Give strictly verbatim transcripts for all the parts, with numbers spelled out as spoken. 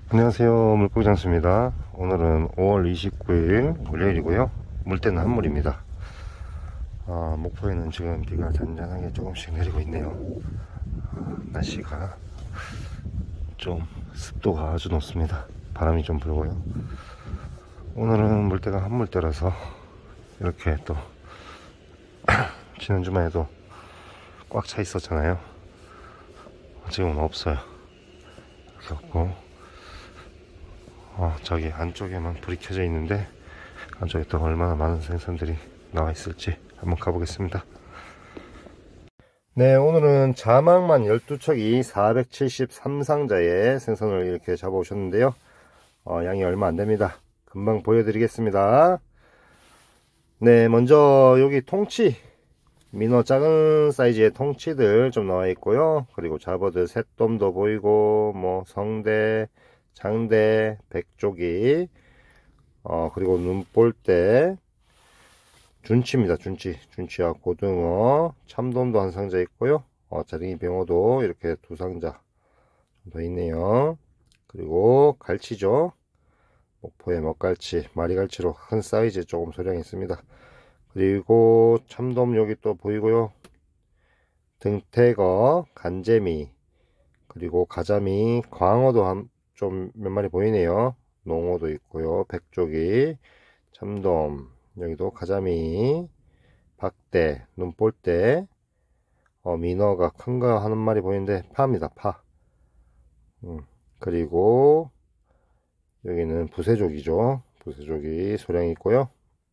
안녕하세요, 물고기 장수입니다. 오늘은 오월 이십구일 월요일이고요. 물때는 한물입니다. 아, 목포에는 지금 비가 잔잔하게 조금씩 내리고 있네요. 아, 날씨가 좀 습도가 아주 높습니다. 바람이 좀 불고요. 오늘은 물때가 한물때라서 이렇게 또 지난 주말에도 꽉 차 있었잖아요. 지금은 없어요. 이렇게 없고, 어, 저기 안쪽에만 불이 켜져 있는데 안쪽에 또 얼마나 많은 생선들이 나와 있을지 한번 가보겠습니다. 네, 오늘은 자막만 열두 척이 사백칠십삼 상자의 생선을 이렇게 잡아오셨는데요. 어, 양이 얼마 안 됩니다. 금방 보여드리겠습니다. 네, 먼저 여기 통치, 민어 작은 사이즈의 통치들 좀 나와 있고요. 그리고 잡어들 새돔도 보이고, 뭐 성대, 장대, 백조기, 어, 그리고 눈볼대, 준치입니다. 준치. 준치와 고등어, 참돔도 한 상자 있고요. 어, 자랭이 병어도 이렇게 두 상자 더 있네요. 그리고 갈치죠. 목포의 먹갈치, 마리갈치로 큰 사이즈 조금 소량이 있습니다. 그리고 참돔 여기 또 보이고요. 등태거, 간재미, 그리고 가자미, 광어도 한 좀 몇 마리 보이네요. 농어도 있고요. 백조기, 참돔, 여기도 가자미, 박대, 눈볼대, 어, 민어가 큰 거 한 마리 보이는데 파입니다. 파. 음, 그리고 여기는 부세조기죠. 부세조기 소량이 있고요.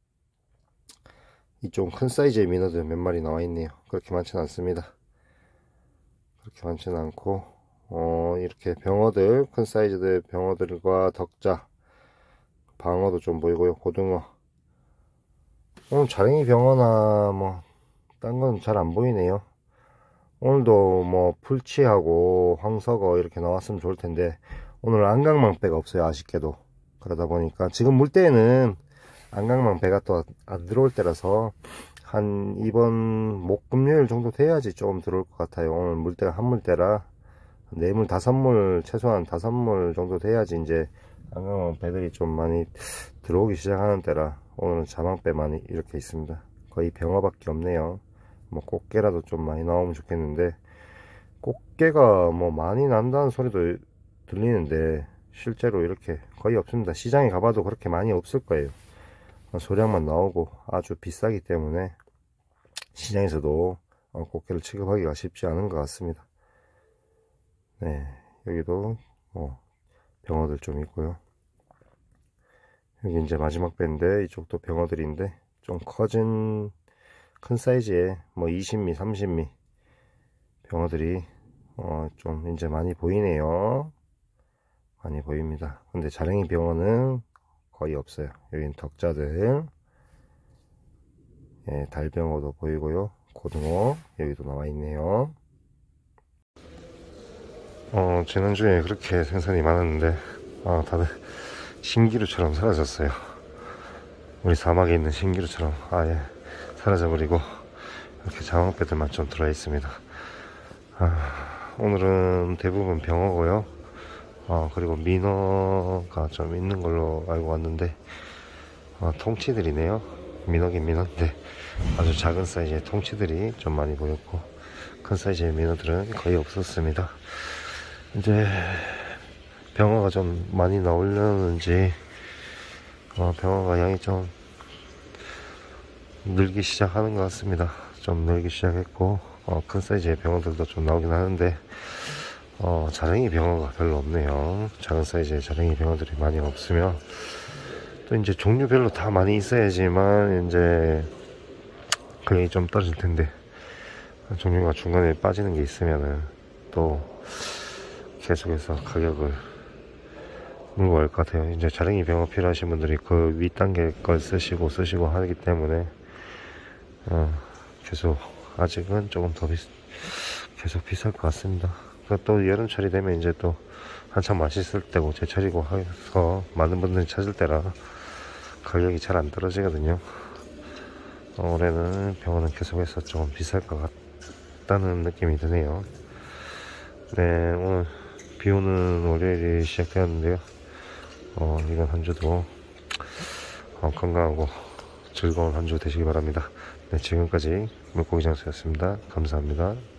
이쪽은 큰 사이즈의 민어들 몇 마리 나와 있네요. 그렇게 많지는 않습니다. 그렇게 많지는 않고, 어, 이렇게 병어들, 큰 사이즈들 병어들과 덕자, 방어도 좀 보이고요. 고등어. 오늘 자랭이 병어나 뭐 딴 건 잘 안 보이네요. 오늘도 뭐 풀치하고 황석어 이렇게 나왔으면 좋을 텐데 오늘 안강망배가 없어요. 아쉽게도. 그러다 보니까 지금 물때에는 안강망배가 또 안 들어올 때라서 한 이번 목금요일 정도 돼야지 조금 들어올 것 같아요. 오늘 물때가 한물때라 네물 다섯물, 최소한 다섯물 정도 돼야지 이제 안강망배들이 좀 많이 들어오기 시작하는 때라 오늘은 자망배만 이렇게 있습니다. 거의 병어밖에 없네요. 뭐 꽃게라도 좀 많이 나오면 좋겠는데 꽃게가 뭐 많이 난다는 소리도 들리는데 실제로 이렇게 거의 없습니다. 시장에 가봐도 그렇게 많이 없을 거예요. 소량만 나오고 아주 비싸기 때문에 시장에서도 꽃게를 취급하기가 쉽지 않은 것 같습니다. 네, 여기도 뭐 병어들 좀 있고요. 여기 이제 마지막 배인데 이쪽도 병어들인데 좀 커진 큰 사이즈의 뭐 이십 미, 삼십 미 병어들이 어 좀 이제 많이 보이네요. 많이 보입니다. 근데 자랭이 병어는 거의 없어요. 여기는 덕자들, 예, 달병어도 보이고요. 고등어 여기도 나와 있네요. 어, 지난주에 그렇게 생선이 많았는데 어, 다들 신기루처럼 사라졌어요. 우리 사막에 있는 신기루처럼 아예 사라져버리고 이렇게 자망배들만 좀 들어있습니다. 아, 오늘은 대부분 병어고요. 어, 그리고 민어가 좀 있는 걸로 알고 왔는데 어, 통치들이네요. 민어긴 민어인데 아주 작은 사이즈의 통치들이 좀 많이 보였고 큰 사이즈의 민어들은 거의 없었습니다. 이제 병어가 좀 많이 나오려는지 어, 병어가 양이 좀 늘기 시작하는 것 같습니다. 좀 늘기 시작했고 어, 큰 사이즈의 병어들도 좀 나오긴 하는데 어, 자랭이 병어가 별로 없네요. 작은 사이즈의 자랭이 병어들이 많이 없으며 또 이제 종류별로 다 많이 있어야지만 이제 가격이 좀 떨어질 텐데 종류가 중간에 빠지는 게 있으면은 또 계속해서 가격을 물고 갈 것 같아요. 이제 자랭이 병어 필요하신 분들이 그 윗단계 걸 쓰시고 쓰시고 하기 때문에 어, 계속 아직은 조금 더 비싸, 계속 비쌀 것 같습니다. 또 여름철이 되면 이제 또 한참 맛있을 때고 제철이고 해서 많은 분들이 찾을 때라 가격이 잘 안 떨어지거든요. 어, 올해는 병어는 계속해서 조금 비쌀 것 같다는 느낌이 드네요. 네, 오늘 비 오는 월요일이 시작되었는데요. 어, 이번 한 주도 어, 건강하고 즐거운 한 주 되시기 바랍니다. 네, 지금까지 물고기 장수였습니다. 감사합니다.